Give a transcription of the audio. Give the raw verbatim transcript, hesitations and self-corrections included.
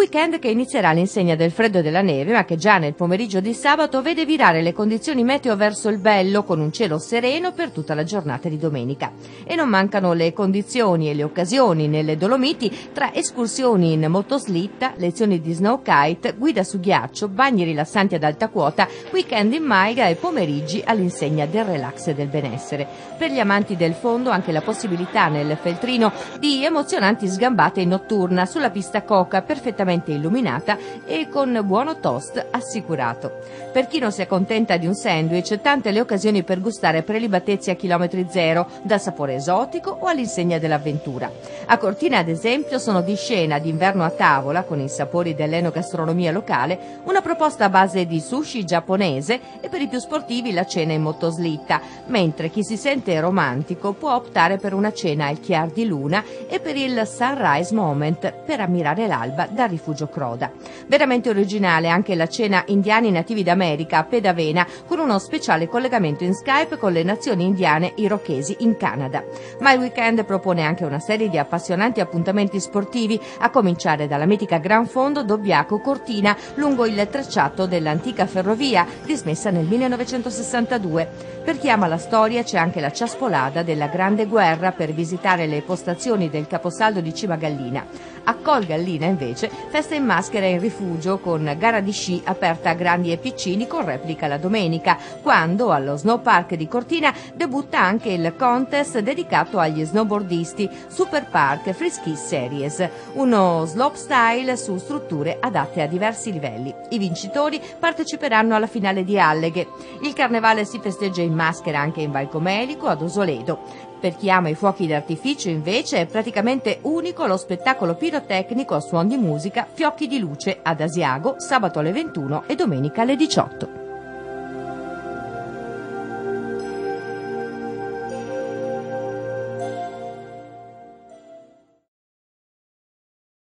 weekend che inizierà all'insegna del freddo e della neve, ma che già nel pomeriggio di sabato vede virare le condizioni meteo verso il bello, con un cielo sereno per tutta la giornata di domenica. E non mancano le condizioni e le occasioni nelle Dolomiti, tra escursioni in motoslitta, lezioni di snow kite, guida su ghiaccio, bagni rilassanti ad alta quota, weekend in maiga e pomeriggi all'insegna del relax e del benessere. Per gli amanti del fondo anche la possibilità nel Feltrino di emozionanti sgambate in notturna sulla pista Coca, perfettamente illuminata e con buono toast assicurato. Per chi non si accontenta di un sandwich, tante le occasioni per gustare prelibatezze a chilometri zero, dal sapore esotico o all'insegna dell'avventura. A Cortina, ad esempio, sono di scena d'inverno a tavola, con i sapori dell'enogastronomia locale, una proposta a base di sushi giapponese e per i più sportivi la cena in motoslitta, mentre chi si sente romantico può optare per una cena al chiar di luna e per il sunrise moment per ammirare l'alba dal rifugio Croda. Veramente originale anche la cena indiani nativi d'America a Pedavena, con uno speciale collegamento in Skype con le nazioni indiane irokesi in Canada. Ma il weekend propone anche una serie di appassionanti appuntamenti sportivi, a cominciare dalla mitica Gran Fondo Dobbiaco Cortina lungo il tracciato dell'antica ferrovia dismessa nel millenovecentosessantadue. Per chi ama la storia c'è anche la Ciaspolada della Grande Guerra per visitare le postazioni del caposaldo di Cima Gallina. A Col Gallina invece festa in maschera in rifugio con gara di sci aperta a grandi e piccini con replica la domenica, quando allo Snow Park di Cortina debutta anche il contest dedicato agli snowboardisti Super Park Free Ski Series, uno slopestyle su strutture adatte a diversi livelli. I vincitori parteciperanno alla finale di Alleghe. Il carnevale si festeggia in maschera anche in Valcomelico, ad Osoledo. Per chi ama i fuochi d'artificio invece è praticamente unico lo spettacolo pirotecnico a suon di musica Fiocchi di luce ad Asiago, sabato alle ventuno e domenica alle diciotto.